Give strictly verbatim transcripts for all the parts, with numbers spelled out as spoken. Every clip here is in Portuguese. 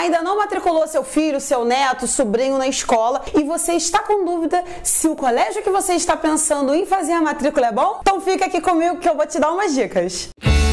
Ainda não matriculou seu filho, seu neto, sobrinho na escola e você está com dúvida se o colégio que você está pensando em fazer a matrícula é bom? Então fica aqui comigo que eu vou te dar umas dicas.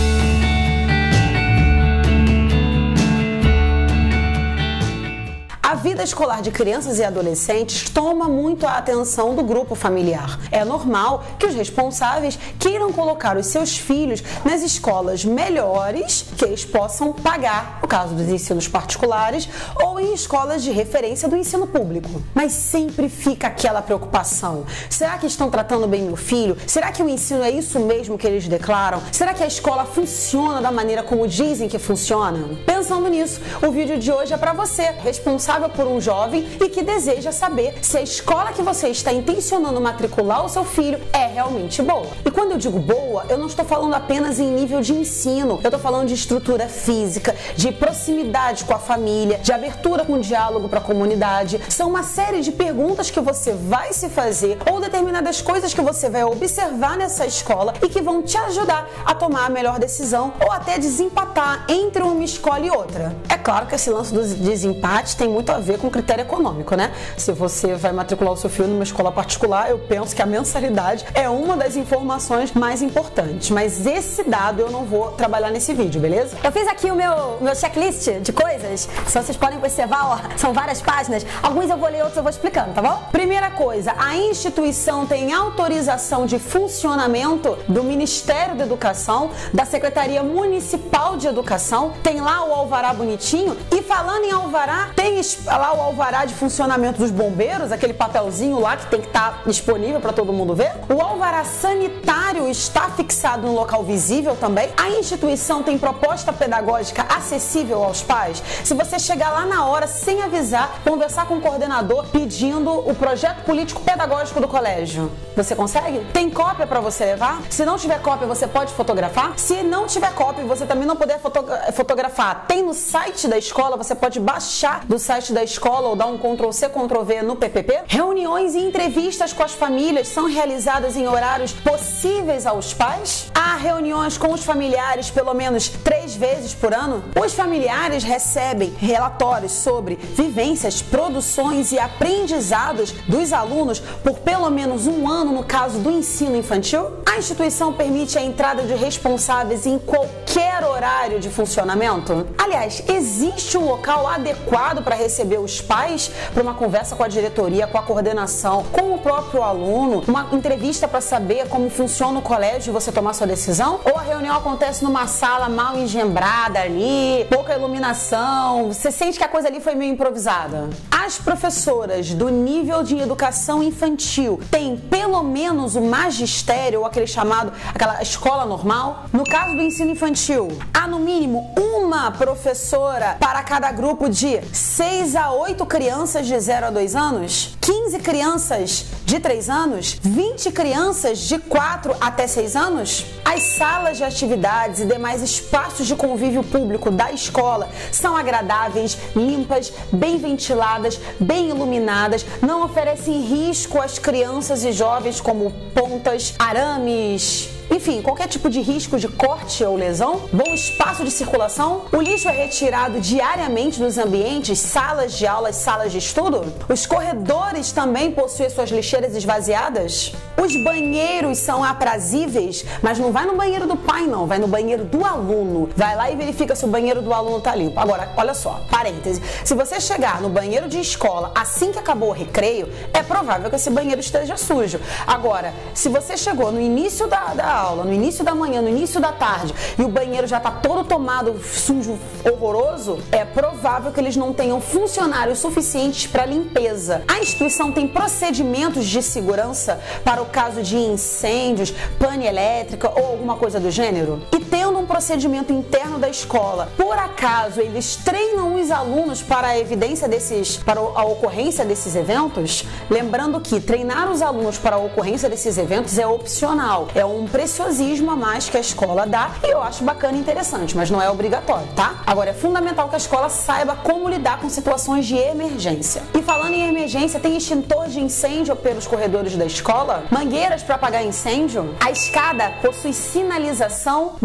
A vida escolar de crianças e adolescentes toma muito a atenção do grupo familiar. É normal que os responsáveis queiram colocar os seus filhos nas escolas melhores que eles possam pagar, no caso dos ensinos particulares, ou em escolas de referência do ensino público. Mas sempre fica aquela preocupação. Será que estão tratando bem meu filho? Será que o ensino é isso mesmo que eles declaram? Será que a escola funciona da maneira como dizem que funciona? Pensando nisso, o vídeo de hoje é para você, responsável por um jovem e que deseja saber se a escola que você está intencionando matricular o seu filho é realmente boa. E quando eu digo boa, eu não estou falando apenas em nível de ensino, eu estou falando de estrutura física, de proximidade com a família, de abertura com diálogo para a comunidade. São uma série de perguntas que você vai se fazer ou determinadas coisas que você vai observar nessa escola e que vão te ajudar a tomar a melhor decisão ou até desempatar entre uma escola e outra. É claro que esse lance do desempate tem muito a ver com critério econômico, né? Se você vai matricular o seu filho numa escola particular, eu penso que a mensalidade é uma das informações mais importantes, mas esse dado eu não vou trabalhar nesse vídeo, beleza? Eu fiz aqui o meu, meu checklist de coisas, só vocês podem observar, ó, são várias páginas, alguns eu vou ler, outros eu vou explicando, tá bom? Primeira coisa, a instituição tem autorização de funcionamento do Ministério da Educação, da Secretaria Municipal de Educação, tem lá o alvará bonitinho, e falando em alvará, tem lá o alvará de funcionamento dos bombeiros, aquele papelzinho lá que tem que estar disponível para todo mundo ver. O alvará sanitário está fixado no local visível também. A instituição tem proposta pedagógica acessível aos pais. Se você chegar lá na hora sem avisar, conversar com o coordenador pedindo o projeto político pedagógico do colégio, você consegue? Tem cópia para você levar? Se não tiver cópia, você pode fotografar? Se não tiver cópia e você também não puder foto fotografar, tem no site da escola, você pode baixar do site da escola ou dar um control C, control V no P P P. Reuniões e entrevistas com as famílias são realizadas em horários possíveis aos pais. Há reuniões com os familiares pelo menos três vezes por ano. Os familiares recebem relatórios sobre vivências, produções e aprendizados dos alunos por pelo menos um ano no caso do ensino infantil. A instituição permite a entrada de responsáveis em qualquer horário de funcionamento. Aliás, existe um local adequado para receber os pais para uma conversa com a diretoria, com a coordenação, com o próprio aluno, uma entrevista para saber como funciona o colégio e você tomar sua decisão? Ou a reunião acontece numa sala mal engembrada ali, pouca iluminação, você sente que a coisa ali foi meio improvisada? As professoras do nível de educação infantil têm pelo menos o magistério, ou aquele chamado, aquela escola normal? No caso do ensino infantil, há no mínimo uma professora para cada grupo de seis a oito crianças de zero a dois anos, quinze crianças de três anos, vinte crianças de quatro até seis anos. As salas de atividades e demais espaços de convívio público da escola são agradáveis, limpas, bem ventiladas, bem iluminadas, não oferecem risco às crianças e jovens como pontas, arames, enfim, qualquer tipo de risco de corte ou lesão. Bom espaço de circulação. O lixo é retirado diariamente dos ambientes, salas de aulas, salas de estudo. Os corredores também possuem suas lixeiras esvaziadas. Os banheiros são aprazíveis, mas não vai no banheiro do pai não, vai no banheiro do aluno. Vai lá e verifica se o banheiro do aluno tá limpo. Agora, olha só, parêntese, se você chegar no banheiro de escola assim que acabou o recreio, é provável que esse banheiro esteja sujo. Agora, se você chegou no início da, da aula, no início da manhã, no início da tarde, e o banheiro já tá todo tomado, sujo, horroroso, é provável que eles não tenham funcionários suficientes para limpeza. A instituição tem procedimentos de segurança para o caso de incêndios, pane elétrica ou alguma coisa do gênero? E tendo um procedimento interno da escola, por acaso eles treinam os alunos para a evidência desses, para a ocorrência desses eventos? Lembrando que treinar os alunos para a ocorrência desses eventos é opcional, é um preciosismo a mais que a escola dá e eu acho bacana e interessante, mas não é obrigatório, tá? Agora, é fundamental que a escola saiba como lidar com situações de emergência. E falando em emergência, tem extintor de incêndio pelos corredores da escola? Mangueiras para apagar incêndio? A escada possui sinalização nos degraus?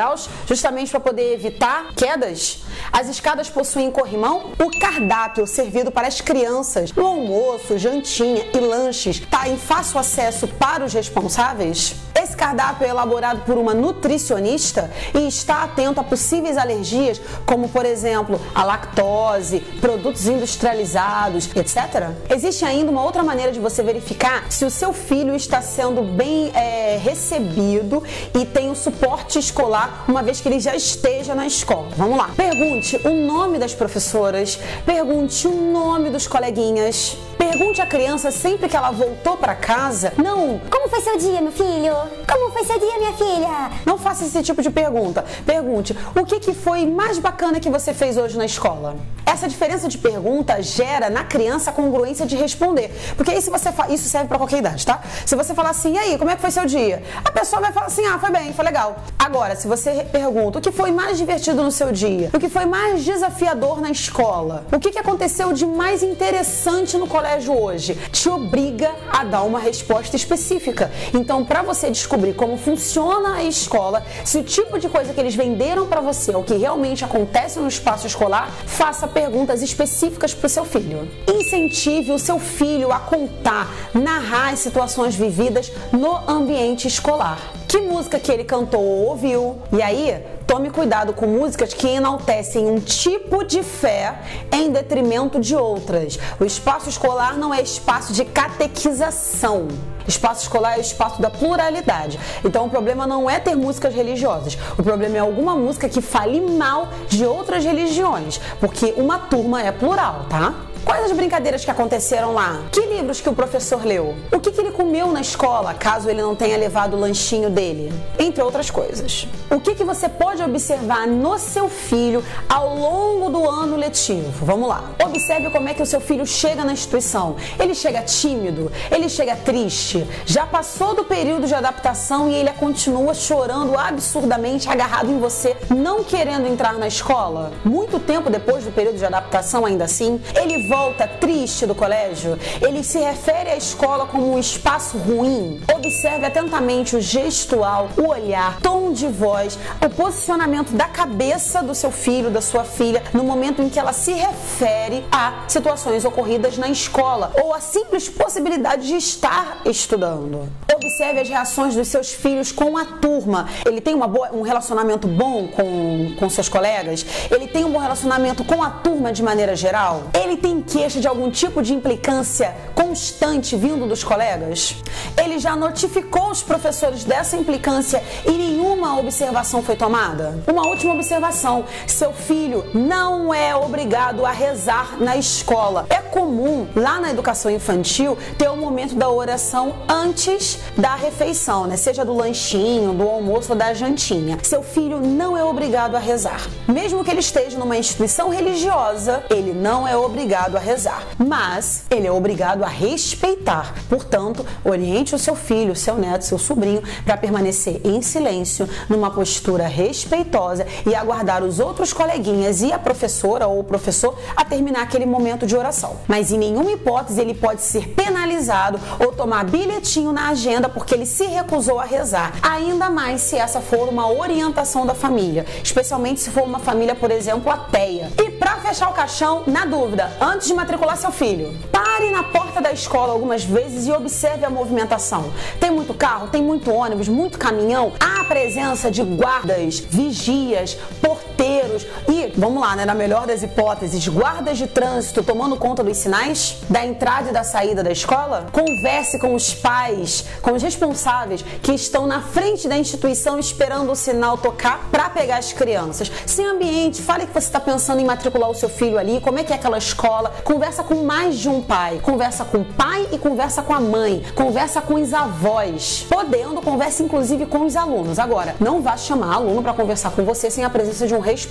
degraus, justamente para poder evitar quedas? As escadas possuem corrimão? O cardápio servido para as crianças no almoço, jantinha e lanches está em fácil acesso para os responsáveis? Esse cardápio é elaborado por uma nutricionista e está atento a possíveis alergias, como por exemplo a lactose, produtos industrializados, etcétera. Existe ainda uma outra maneira de você verificar se o seu filho está sendo bem é, recebido e tem o suporte escolar, uma vez que ele já esteja na escola. Vamos lá. Pergunte o nome das professoras, pergunte o nome dos coleguinhas, pergunte à criança sempre que ela voltou para casa, não, como foi seu dia, meu filho? Como foi seu dia, minha filha? Não faça esse tipo de pergunta. Pergunte, o que, que foi mais bacana que você fez hoje na escola? Essa diferença de pergunta gera na criança a congruência de responder. Porque aí se você fa... isso serve para qualquer idade, tá? Se você falar assim, e aí, como é que foi seu dia? A pessoa vai falar assim, ah, foi bem, foi legal. Agora, se você pergunta o que foi mais divertido no seu dia, o que foi mais desafiador na escola, o que, que aconteceu de mais interessante no colégio hoje, te obriga a dar uma resposta específica. Então, para você descobrir como funciona a escola, se o tipo de coisa que eles venderam para você é o que realmente acontece no espaço escolar, faça perguntas específicas para o seu filho. Incentive o seu filho a contar, narrar as situações vividas no ambiente escolar. Que música que ele cantou ou ouviu? E aí, tome cuidado com músicas que enaltecem um tipo de fé em detrimento de outras. O espaço escolar não é espaço de catequização. Espaço escolar é o espaço da pluralidade. Então o problema não é ter músicas religiosas. O problema é alguma música que fale mal de outras religiões. Porque uma turma é plural, tá? Quais as brincadeiras que aconteceram lá? Que livros que o professor leu? O que, que ele comeu na escola, caso ele não tenha levado o lanchinho dele? Entre outras coisas. O que, que você pode observar no seu filho ao longo do ano letivo? Vamos lá. Observe como é que o seu filho chega na instituição. Ele chega tímido? Ele chega triste? Já passou do período de adaptação e ele continua chorando absurdamente, agarrado em você, não querendo entrar na escola? Muito tempo depois do período de adaptação, ainda assim, ele volta triste do colégio? Ele se refere à escola como um espaço ruim? Observe atentamente o gestual, o olhar, tom de voz, o posicionamento da cabeça do seu filho, da sua filha, no momento em que ela se refere a situações ocorridas na escola ou a simples possibilidade de estar estudando. Observe as reações dos seus filhos com a turma. Ele tem uma boa, um relacionamento bom com, com seus colegas? Ele tem um bom relacionamento com a turma de maneira geral? Ele tem queixa de algum tipo de implicância constante vindo dos colegas? Ele já notificou os professores dessa implicância e nenhuma observação foi tomada? Uma última observação: seu filho não é obrigado a rezar na escola. É comum lá na educação infantil ter o momento da oração antes da refeição, né? Seja do lanchinho, do almoço ou da jantinha. Seu filho não é obrigado a rezar. Mesmo que ele esteja numa instituição religiosa, ele não é obrigado a rezar, mas ele é obrigado a respeitar. Portanto, oriente o seu filho, seu neto, seu sobrinho para permanecer em silêncio, numa postura respeitosa e aguardar os outros coleguinhas e a professora ou o professor a terminar aquele momento de oração. Mas em nenhuma hipótese ele pode ser penalizado ou tomar bilhetinho na agenda porque ele se recusou a rezar, ainda mais se essa for uma orientação da família, especialmente se for uma família, por exemplo, ateia. E para fechar o caixão, na dúvida, antes de matricular seu filho, pare na porta da escola algumas vezes e observe a movimentação. Tem muito carro, tem muito ônibus, muito caminhão. Há a presença de guardas, vigias, porteiros e, vamos lá, né, na melhor das hipóteses, guardas de trânsito tomando conta dos sinais da entrada e da saída da escola? Converse com os pais, com os responsáveis que estão na frente da instituição esperando o sinal tocar para pegar as crianças. Sem ambiente, fale que você está pensando em matricular o seu filho ali, como é que é aquela escola. Conversa com mais de um pai, conversa com o pai e conversa com a mãe, conversa com os avós, podendo, converse inclusive com os alunos. Agora, não vá chamar aluno para conversar com você sem a presença de um responsável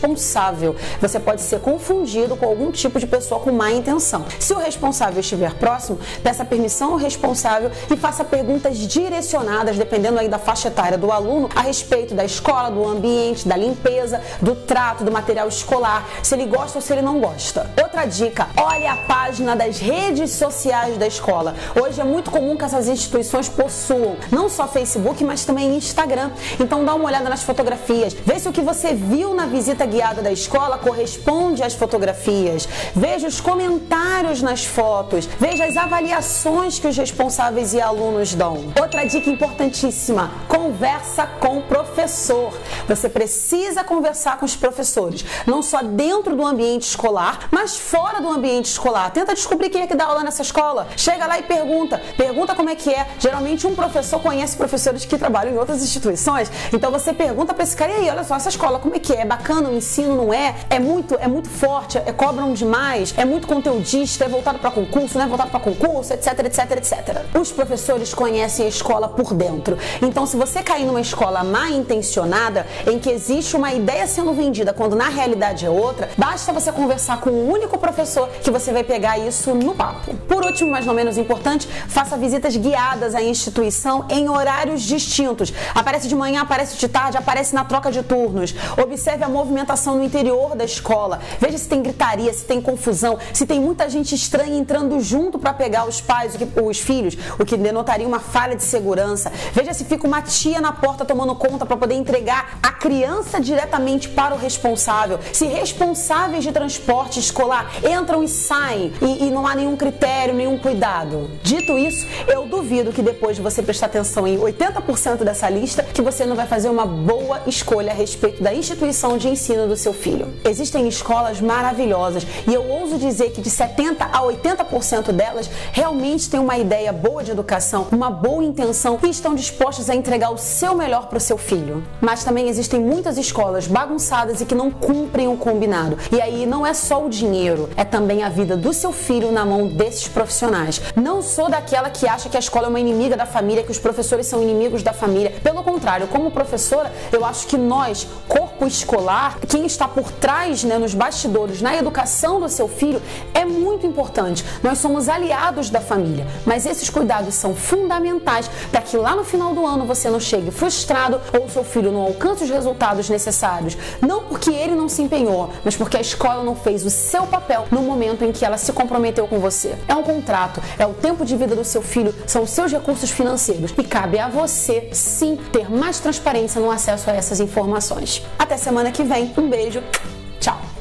responsável. Você pode ser confundido com algum tipo de pessoa com má intenção. Se o responsável estiver próximo, peça permissão ao responsável e faça perguntas direcionadas, dependendo aí da faixa etária do aluno, a respeito da escola, do ambiente, da limpeza, do trato, do material escolar, se ele gosta ou se ele não gosta. Outra dica, olhe a página das redes sociais da escola. Hoje é muito comum que essas instituições possuam não só Facebook, mas também Instagram. Então dá uma olhada nas fotografias, vê se o que você viu na visita guiada da escola corresponde às fotografias, veja os comentários nas fotos, veja as avaliações que os responsáveis e alunos dão. Outra dica importantíssima, conversa com o professor. Você precisa conversar com os professores, não só dentro do ambiente escolar, mas fora do ambiente escolar. Tenta descobrir quem é que dá aula nessa escola. Chega lá e pergunta, pergunta como é que é. Geralmente um professor conhece professores que trabalham em outras instituições, então você pergunta para esse cara, e aí, olha só, essa escola, como é que é? É bacana o ensino, não é? É muito, é muito forte, é, cobram demais, é muito conteudista, é voltado para concurso, não é voltado para concurso, etc, etc, etcétera. Os professores conhecem a escola por dentro. Então, se você cair numa escola mal intencionada, em que existe uma ideia sendo vendida, quando na realidade é outra, basta você conversar com um único professor que você vai pegar isso no papo. Por último, mas não menos importante, faça visitas guiadas à instituição em horários distintos. Aparece de manhã, aparece de tarde, aparece na troca de turnos. Observe a movimentação no interior da escola. Veja se tem gritaria, se tem confusão, se tem muita gente estranha entrando junto para pegar os pais, os filhos, o que denotaria uma falha de segurança. Veja se fica uma tia na porta tomando conta para poder entregar a criança diretamente para o responsável. Se responsáveis de transporte escolar entram e saem e, e não há nenhum critério, nenhum cuidado. Dito isso, eu duvido que depois de você prestar atenção em oitenta por cento dessa lista, que você não vai fazer uma boa escolha a respeito da instituição de ensino do seu filho. Existem escolas maravilhosas e eu ouso dizer que de setenta a oitenta por cento delas realmente têm uma ideia boa de educação, uma boa intenção e estão dispostas a entregar o seu melhor para o seu filho. Mas também existem muitas escolas bagunçadas e que não cumprem o combinado. E aí não é só o dinheiro, é também a vida do seu filho na mão desses profissionais. Não sou daquela que acha que a escola é uma inimiga da família, que os professores são inimigos da família. Pelo contrário, como professora, eu acho que nós, corpo escolar, quem está por trás, né, nos bastidores, na educação do seu filho, é muito importante. Nós somos aliados da família, mas esses cuidados são fundamentais para que lá no final do ano você não chegue frustrado ou o seu filho não alcance os resultados necessários. Não porque ele não se empenhou, mas porque a escola não fez o seu papel no momento em que ela se comprometeu com você. É um contrato, é o tempo de vida do seu filho, são os seus recursos financeiros e cabe a você, sim, ter mais transparência no acesso a essas informações. Até semana que vem, um beijo, tchau!